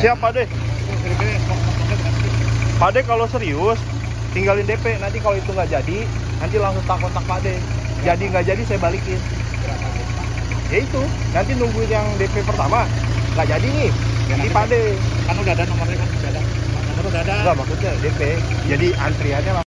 Siap Pak De. Pak De kalau serius tinggalin DP, nanti kalau itu nggak jadi nanti langsung tak kontak Pak De. Jadi nggak jadi saya balikin. Ya itu, nanti nungguin yang DP pertama nggak jadi nih di Pak De. Kan udah ada nomornya kan, udah ada. Nomor udah ada. Enggak, maksudnya DP. Jadi antriannya